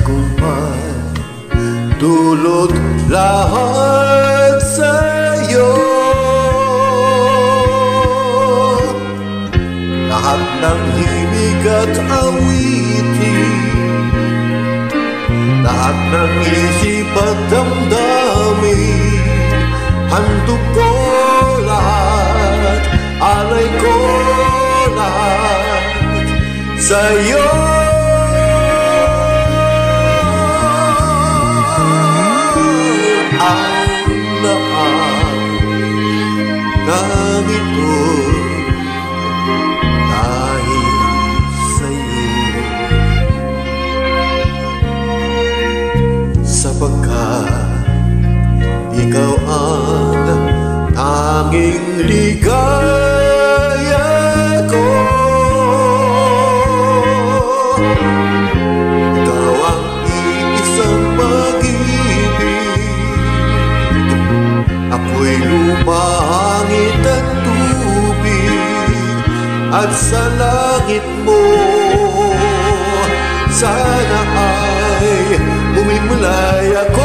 tagumpay, dulot lahat sa'yo. Lahat ng himig at awitin, lahat ng isip at damdamin, handog ko lahat, alay ko lahat sa'yo. Ang lahat ng ito'y dahil sa'yo, sapagkat ikaw ang tanging ligaya ko. Ikaw ang iisang pag-ibig, ako'y lupa, hangin at tubig, at sa langit mo sana ay umimulay ako.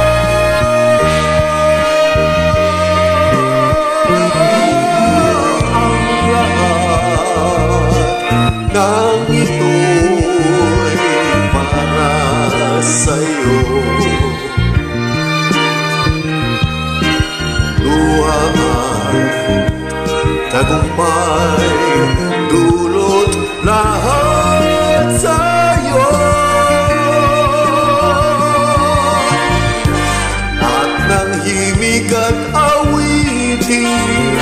Nang ito'y para sa'yo, luha at tagumpay, dulot lahat sa'yo. Lahat ng himig at awitin,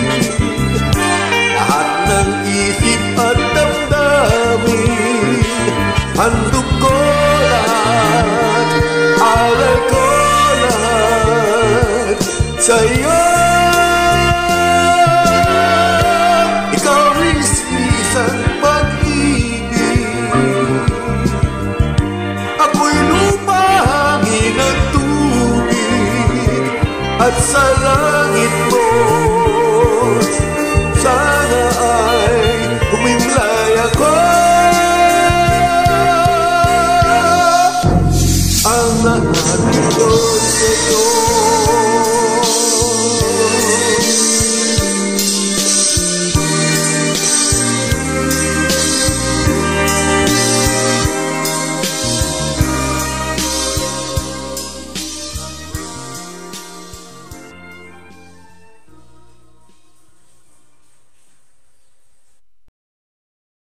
lahat ng isip at damdamin, handog ko lahat, alay ko lahat sa'yo. Ikaw rin isang pag-ibig, ako'y lupa, hangin at tubig, at sa langit mo sana ay humimlay ako. Ang lahat ito'y sa'yo.